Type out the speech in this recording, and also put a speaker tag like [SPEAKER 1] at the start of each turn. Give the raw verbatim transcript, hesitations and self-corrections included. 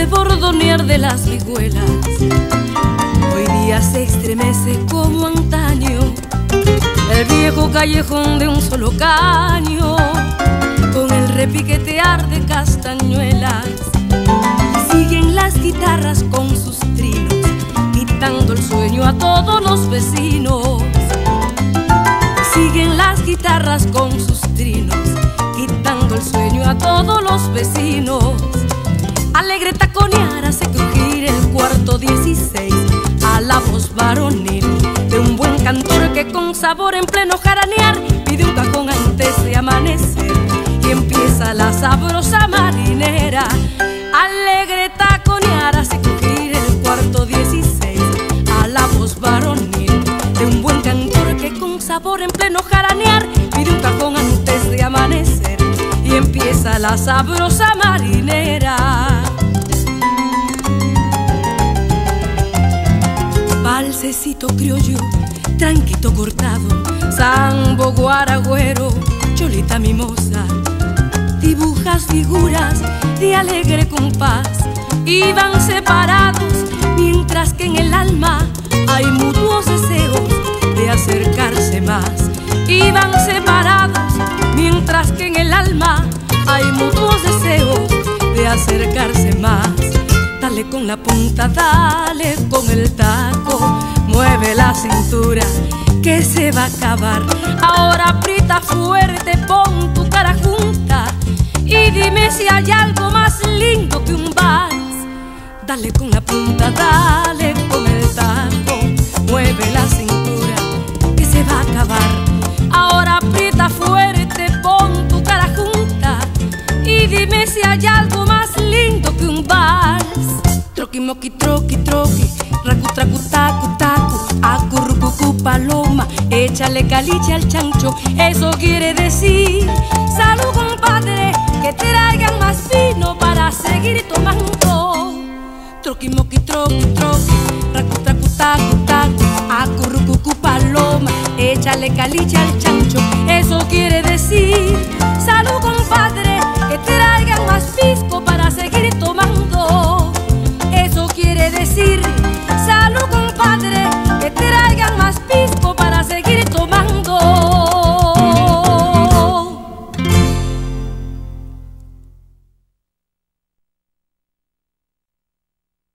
[SPEAKER 1] bordonear de las vihuelas hoy día se estremece como antaño el viejo callejón de un solo caño, con el repiquetear de castañuelas. Siguen las guitarras con sus trinos, quitando el sueño a todos los vecinos. Siguen las guitarras con sus trinos, quitando el sueño a todos los vecinos. Alegre taconear hace crujir el cuarto dieciséis a la voz varonil de un buen cantor que con sabor en pleno jaranear pide un cajón antes de amanecer y empieza la sabrosa marinera. Alegre taconear hace crujir el cuarto dieciséis a la voz varonil de un buen cantor que con sabor en pleno jaranear pide un cajón antes de amanecer y empieza la sabrosa marinera. Valsecito criollo, tranquito cortado, sambo guaragüero, cholita mimosa. Dibujas figuras de alegre compás y van separados mientras que en el alma hay mutuos deseos de acercarse más. Y van separados mientras que en el alma hay mutuos deseos de acercarse más. Dale con la punta, dale con el taco, mueve la cintura que se va a acabar. Ahora aprieta fuerte, pon tu cara junta y dime si hay algo más lindo que un vals. Dale con la punta, dale con el taco, mueve la cintura que se va a acabar. Ahora aprieta fuerte, pon tu cara junta y dime si hay algo más lindo que un vals. Troqui, moqui, troqui, troqui, racu, tracu, tacu, tacu, acurrucucu, paloma, échale caliche al chancho, eso quiere decir salud, compadre, que traigan más vino para seguir tomando. Troqui, moqui, troqui, troqui, racu, tracu, tacu, tacu, acurrucucu, paloma, échale caliche al chancho, eso quiere decir salud, compadre,